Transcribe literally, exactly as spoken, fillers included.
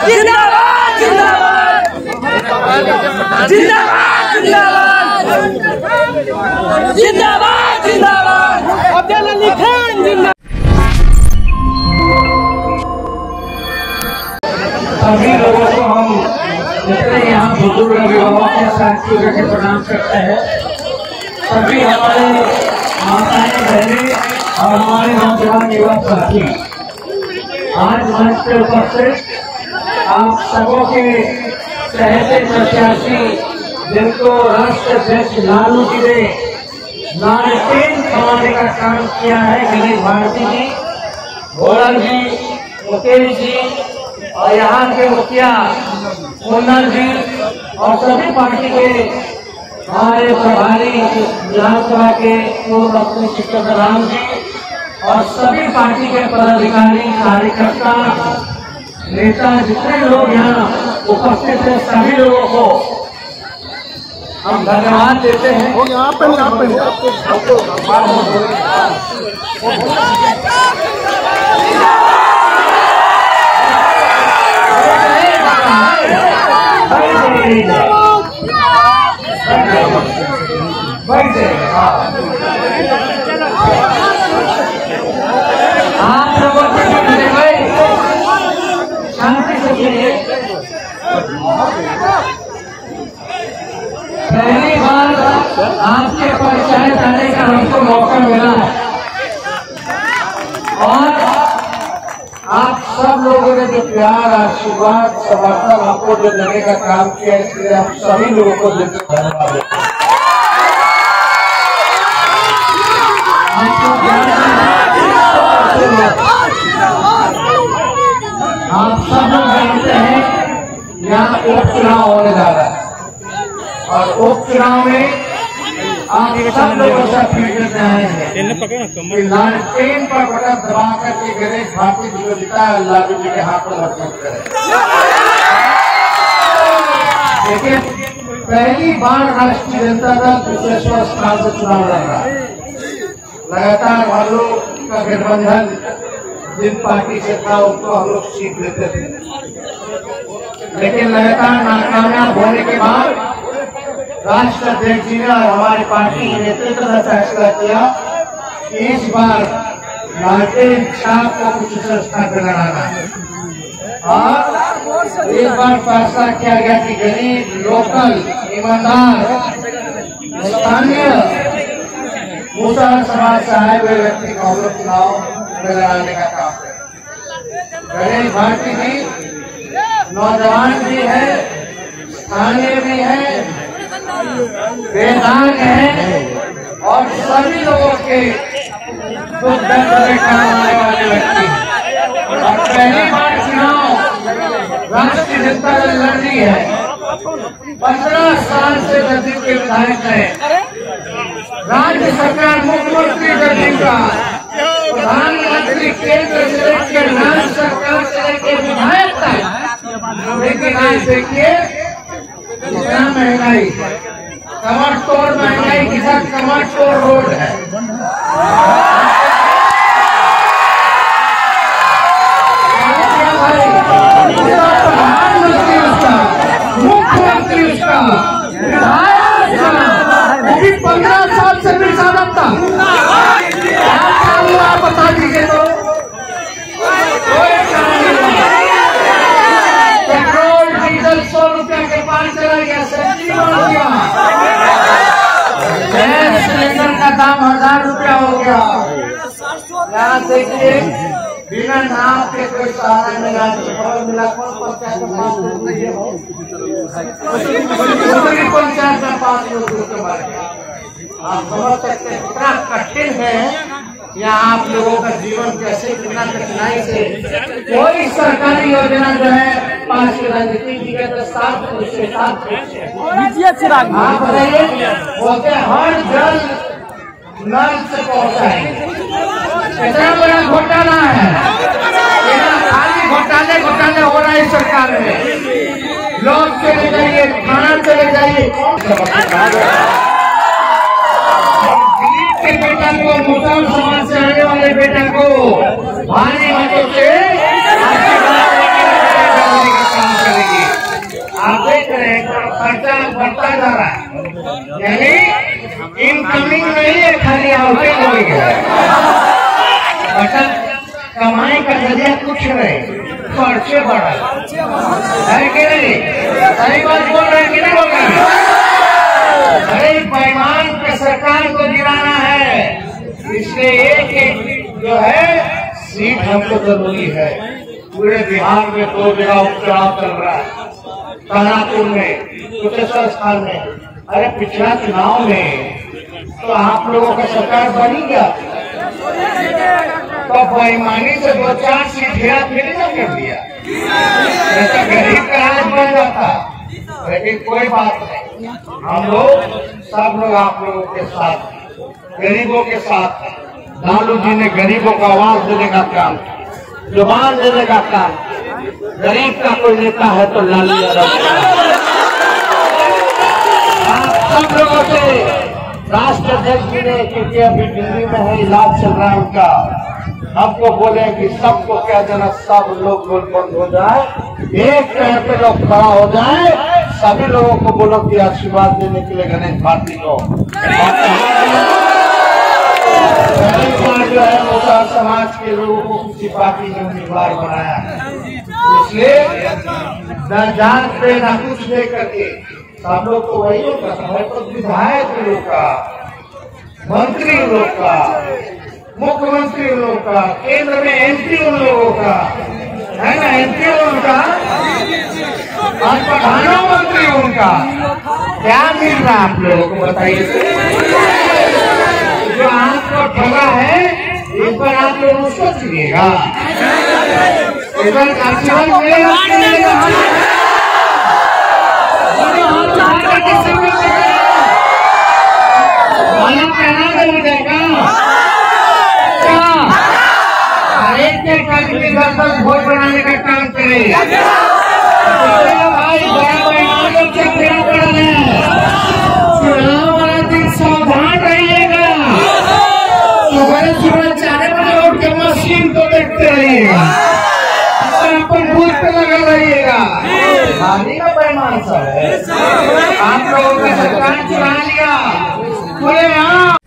जिंदाबाद जिंदाबाद जिंदाबाद जिंदाबाद जिंदाबाद अब्दुल अली खान जिंदाबाद। सभी लोगों को हम जितने यहाँ बुजुर्ग अभिभावक के साथियों के प्रणाम करते हैं। सभी हमारे माताएं बहनें और हमारे नौजवान युवा साथी आज मंच पर उपस्थित आप सबों के चहेते प्रत्याशी जिनको राष्ट्र अध्यक्ष लालू जी ने लालटेन थमाने का काम किया है, गणेश भारती जी, भोलन जी, मुकेश जी और यहाँ के मुखिया कुंदन जी और सभी पार्टी के हमारे प्रभारी विधानसभा के पूर्व मंत्री शिक्षक राम जी और सभी पार्टी के पदाधिकारी, कार्यकर्ता, नेता, जितने लोग यहाँ उपस्थित हैं सभी लोगों को हम धन्यवाद देते हैं। यहाँ पे यहाँ पे आप लोगों शांति से पहली बार आपके पंचायत आने का हमको मौका मिला है और आप सब लोगों ने जो प्यार, आशीर्वाद, समर्थन आपको जो देने का काम किया, इसलिए आप सभी लोगों को धन्यवाद देते हैं। आप सब लोग जानते हैं यहाँ उपचुनाव होने जा रहा है और उपचुनाव में आप सब लोगों से अपील करते हैं कि लालटेन पर बटन दबा करके गणेश भारती जी को जिताया, लालू जी के हाथ में मत करें। लेकिन पहली बार राष्ट्रीय जनता दल दूसरे स्थान से चुनाव लड़ रहा है। लगातार हम लोग का गठबंधन जिन पार्टी से था उनको हम लोग सीट लेते थे, लेकिन लगातार नाकामयाब होने के बाद राष्ट्र अध्यक्ष जी ने और हमारी पार्टी के नेतृत्व ने फैसला किया कि इस बार लालटेन छाप को कुछ स्थान पर लगाना है और इस बार फैसला किया गया कि गरीब, लोकल, ईमानदार, स्थानीय मुसलमान समाज से आए हुए व्यक्ति को हम लोग चुनाव में लड़ाने का काम करें। गणेश भारती जी नौजवान भी है, स्थानीय भी है, बेदाग है और सभी लोगों के दुख दर्द में काम आने वाले व्यक्ति और पहली बार चुनाव राष्ट्रीय जनता दल लड़ रही है। पंद्रह साल से जदयू के विधायक है, राज्य सरकार मुख्यमंत्री जदयू का, प्रधानमंत्री केंद्र से लेकर राज्य सरकार से लेकर विधायक तक, लेकिन आज देखिए कितना महंगाई, कमर तोड़ महंगाई के साथ कमर तोड़ रोड है। प्रधानमंत्री उसका, मुख्यमंत्री उसका, विधायक उसका, वो भी पंद्रह साल से भी ज्यादा था। आप बता दीजिए तो पेट्रोल डीजल सौ रुपया के पार चला गया, सब्सिडी बढ़ गया, गैस सिलेंडर का दाम हजार रुपया हो गया। यहाँ देखिए बिना नाम के कोई सहारा मिला मिला कौन पंचायत में पाँच लोग नहीं है, पंचायत में पाँच लोग के बारे में आप समझ सकते हैं कितना कठिन है यहाँ आप लोगों का जीवन कैसे, कितना कठिनाई से कोई सरकारी योजना जो है पास की राजनीति की के साथ उसके साथ आप बताइए बोलते हर जल नल से पहुँचाएंगे। इतना बड़ा घोटाला है, खाली घोटाले घोटाले हो रहा है सरकार में। लोग चले जाइए, थाना चले जाइए, के बेटा को, मुसलमान समाज से आने वाले बेटा को भारी मतों से बढ़ता जा रहा है, यानी इनकमिंग नहीं है, खाली आउटिंग हो गया। बचत कमाई का जरिया कुछ नहीं, खर्चे बढ़ा है कि नहीं? सही बात बोल रहे हैं कि नहीं बोल रहे हैं? अरे पैमान पे सरकार को गिराना है, इसलिए एक एक जो है सीट हमको जरूरी है। पूरे बिहार में दो जगह उपचुनाव चल रहा है, कानापुर में, कुशेश्वर स्थान में। अरे पिछला चुनाव में तो आप लोगों का सरकार बनी गया, तो बेईमानी से दो चार सीट हेरा फेरी न कर दिया, ऐसा गरीब का राज बन जाता। लेकिन कोई बात नहीं, हम लोग सब लोग आप लोगों के साथ, गरीबों के साथ। लालू जी ने गरीबों को आवाज देने का काम, जुबान देने का काम। गरीब का कोई नेता है तो लालू यादव। आप सब लोगों से राष्ट्र अध्यक्ष जी ने, क्योंकि अभी दिल्ली में है, इलाज चल रहा है उनका, हमको बोले कि सबको कह देना सब लोग गोल बंद हो जाए, एक पैर पे लोग खड़ा हो जाए, सभी लोगों को बोलो कि आशीर्वाद देने के लिए गणेश भारती को। जो है मुसहर समाज के लोगों को किसी पार्टी ने उम्मीदवार बनाया, इसलिए न जान पे न कुछ दे करके सब लोग को वही होता है, तो विधायक लोग का, मंत्री लोग का, मुख्यमंत्री लोग का, केंद्र में एमपी उन लोगों का है ना, एमपी उनका और प्रधानमंत्री उनका। क्या मिल रहा है आप लोगों को बताइए? जो आपको ठगा है, इस पर आप लोग उसको चुनिएगा, इस पर आशीर्वाद मिलेगा। मालूम कहना कर जाएगा क्या? एक के कागज घर पर भोज बनाने का काम करे भाई, बड़ा पैमाने से फेरा पड़ा है। चुनाव वाला दिन सावधान रहिएगा, सुबह सुबह चार बजे उठ के मशीन को देखते रहिएगा, अपन बूथ पे लगा रहिएगा। हानि का पैमान सब है, आप लोगों का सरकार चुरा लिया। बोले हाँ।